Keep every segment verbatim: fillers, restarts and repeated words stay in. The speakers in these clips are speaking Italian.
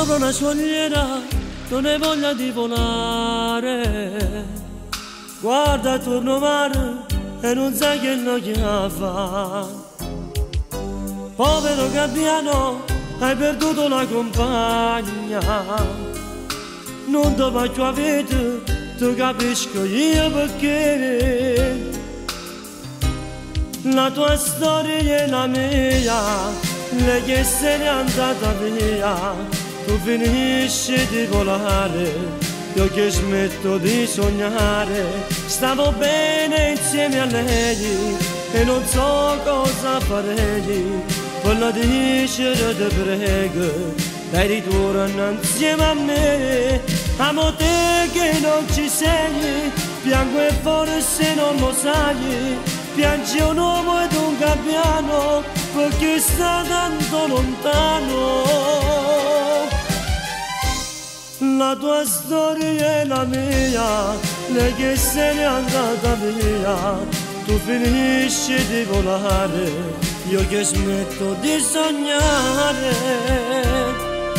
sopra una scogliera non hai voglia di volare, guarda attorno mare e non sai che non gli fa. Povero gabbiano, hai perduto la compagna, non ti voglio avere, ti capisco io perché. La tua storia è la mia, lei che se n'è andata via, tu finisci di volare, io che smetto di sognare. Stavo bene insieme a lei e non so cosa farei, voglio dicere ti prego, dai ritorna insieme a me. Amo te che non ci sei, piango e forse non lo sai, piange un uomo ed un gabbiano perché sta tanto lontano. La tua storia è la mia, lei che se n'è andata via, tu finisci di volare, io che smetto di sognare.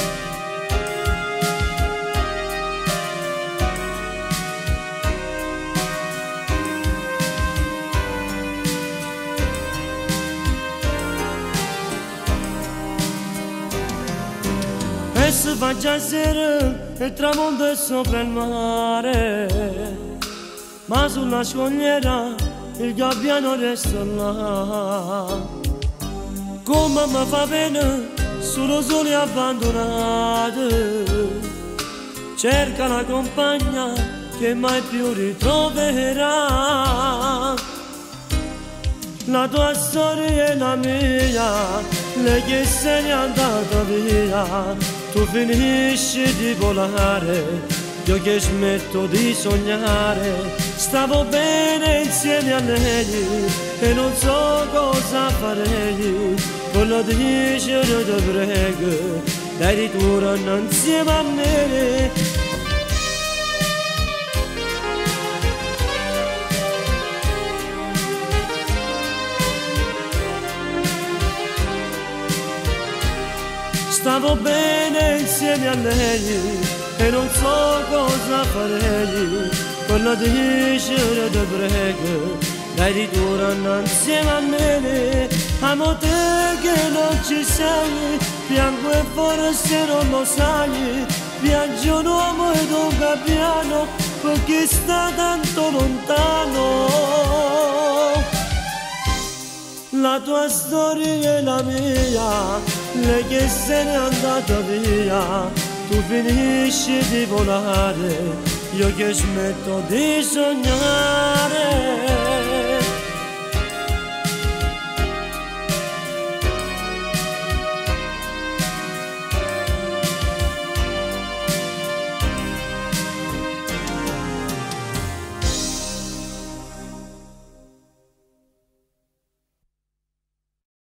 E si fa già sera e tramonto è sopra il mare, ma sulla scogliera il gabbiano resta là. Come mi fa pena, solo soli abbandonati, cerca la compagna che mai più ritroverà. La tua storia è la mia, lei che se n'è andata via, tu finisci di volare, io che smetto di sognare. Stavo bene insieme a lei e non so cosa farei, voglio dicere ti prego, dai ritorna insieme a me. Stavo bene insieme a lei e non so cosa farei, voglio dicere ti prego, dai ritorna insieme a me. Amo te che non ci sei, piango e forse non lo sai, piange un uomo ed un gabbiano perché sta tanto lontano. La tua storia è la mia, lei che se n'è andata via, tu finisci di volare, io che smetto di sognare.